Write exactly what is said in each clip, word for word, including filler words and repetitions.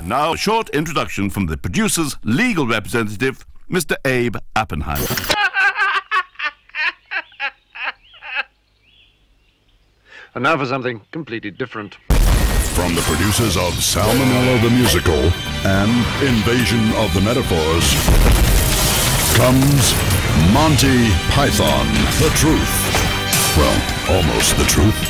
And now, a short introduction from the producer's legal representative, Mister Abe Oppenheimer. And now for something completely different. From the producers of Salmonella the Musical and Invasion of the Metaphors comes Monty Python, the truth. Well, almost the truth.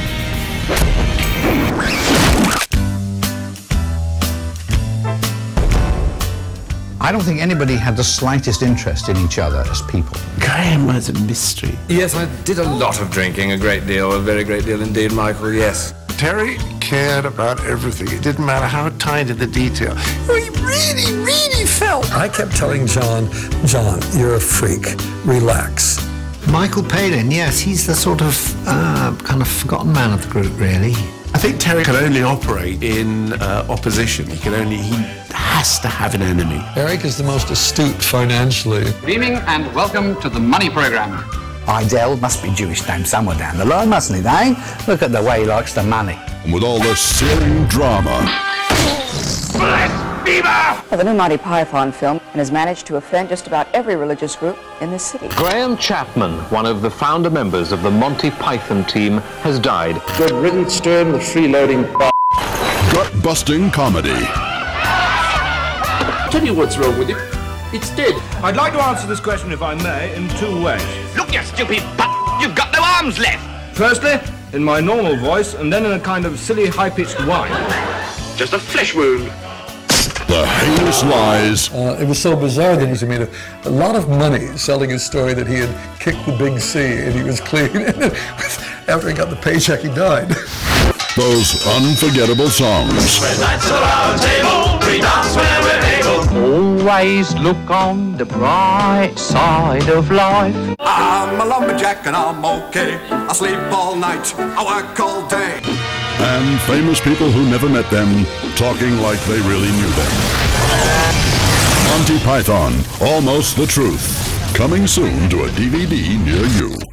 I don't think anybody had the slightest interest in each other as people. Graham was a mystery. Yes, I did a lot of drinking, a great deal, a very great deal indeed, Michael, yes. Terry cared about everything. It didn't matter how tiny the detail. He really, really felt. I kept telling John, John, you're a freak. Relax. Michael Palin, yes, he's the sort of uh, kind of forgotten man of the group, really. I think Terry can only operate in uh, opposition. He can only, he has to have an enemy. Eric is the most astute financially. Good evening and welcome to the Money Programme. Idell must be Jewish name somewhere down the line, mustn't he, eh? Look at the way he likes the money. And with all the searing drama. Well, the new Monty Python film has managed to offend just about every religious group in this city. Graham Chapman, one of the founder members of the Monty Python team, has died. Good riddance to him, the freeloading b****. Gut-busting comedy. Tell you what's wrong with it. It's dead. I'd like to answer this question, if I may, in two ways. Look, you stupid b****, you've got no arms left. Firstly, in my normal voice, and then in a kind of silly, high-pitched whine. Just a flesh wound. The heinous lies. Uh, it was so bizarre that he made a, a lot of money selling his story that he had kicked the big C and he was clean. And then, after he got the paycheck, he died. Those unforgettable songs. When nights are our table, we dance where we're able. Always look on the bright side of life. I'm a lumberjack and I'm okay. I sleep all night, I work all day. And famous people who never met them, talking like they really knew them. Monty Python, Almost the Truth. Coming soon to a D V D near you.